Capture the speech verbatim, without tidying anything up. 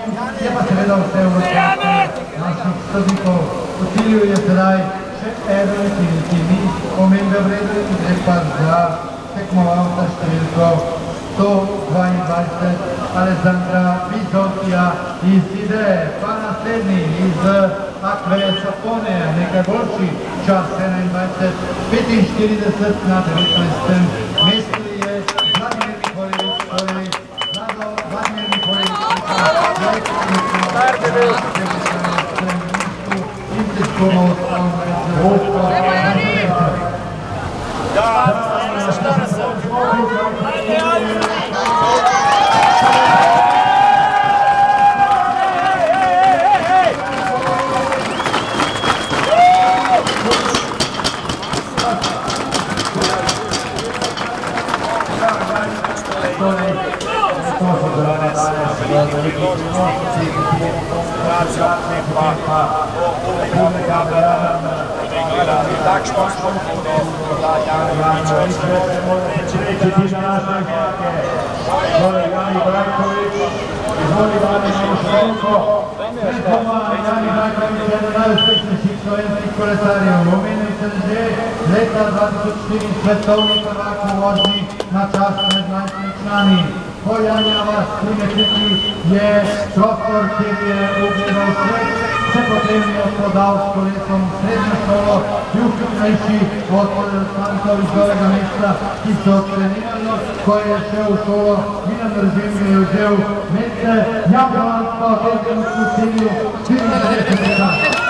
je pa seveda vse v rokah naših sodnikov. V cilju je sedaj še eden, ki ni omembe vreden, gre pa za tekmovalca številko sto dvaindvajset Alessandra Bisotija iz Ideje, pa naslednji iz Akve Sapone, nekaj boljši čas enaindvajset petinštirideset na devetnajstem mestu je Vladimir Nikolič, torej Vlado Vladimir Nikolič, in težkovo ostalo Boško Nasledeča. Takšno spodbudo da Jani Mičović reći našega Jani Branković, izvoli Vani Šušenko, predpoma Jani Branković, jedan najuspešnejših slovenskih kolesarjev. Omenil sem že leta dva tisoč štiri svetovni prvak v vožnji na čas med mlajšimi člani. Ko Janja vas primetiti je prostor, kjer je ugledal svet, se potem je podal s kolesom v srednjo šolo, bil hitrejši od fantov iz Golega mesta, ki so trenirali, ko je šel v šolo, Milan Ržem je vzel meste, Jan Blansko, v tem trenutku cilju štiriintrideset leta.